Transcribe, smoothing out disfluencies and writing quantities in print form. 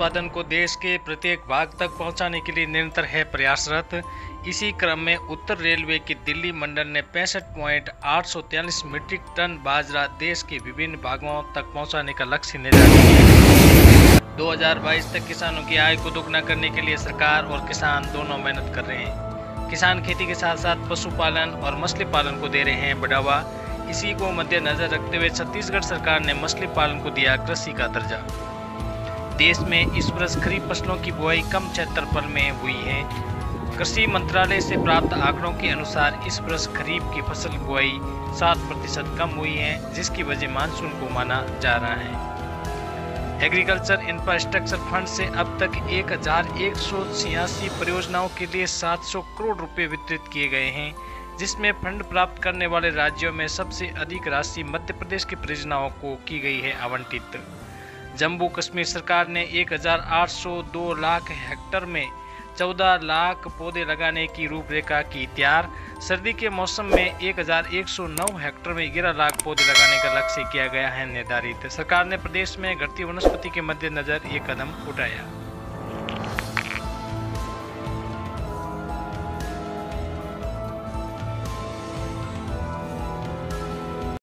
उत्पादन को देश के प्रत्येक भाग तक पहुंचाने के लिए निरंतर है प्रयासरत। इसी क्रम में उत्तर रेलवे की दिल्ली मंडल ने 65.843 मीट्रिक टन बाजरा देश के विभिन्न भागों तक पहुंचाने का लक्ष्य निर्धारित किया। 2022 तक किसानों की आय को दोगुना करने के लिए सरकार और किसान दोनों मेहनत कर रहे हैं। किसान खेती के साथ साथ पशुपालन और मछली पालन को दे रहे हैं बढ़ावा। इसी को मद्देनजर रखते हुए छत्तीसगढ़ सरकार ने मछली पालन को दिया कृषि का दर्जा। देश में इस वर्ष खरीफ फसलों की बुआई कम क्षेत्रफल में हुई है। कृषि मंत्रालय से प्राप्त आंकड़ों के अनुसार इस वर्ष खरीफ की फसल बुआई 7% कम हुई है, जिसकी वजह मानसून को माना जा रहा है। एग्रीकल्चर इंफ्रास्ट्रक्चर फंड से अब तक 1186 परियोजनाओं के लिए 700 करोड़ रुपए वितरित किए गए हैं, जिसमें फंड प्राप्त करने वाले राज्यों में सबसे अधिक राशि मध्य प्रदेश की परियोजनाओं को की गई है आवंटित। जम्मू कश्मीर सरकार ने 1802 लाख हेक्टेयर में 14 लाख पौधे लगाने की रूपरेखा की तैयार। सर्दी के मौसम में 1109 हेक्टेयर में 11 लाख पौधे लगाने का लक्ष्य किया गया है निर्धारित। सरकार ने प्रदेश में घटती वनस्पति के मद्देनजर ये कदम उठाया।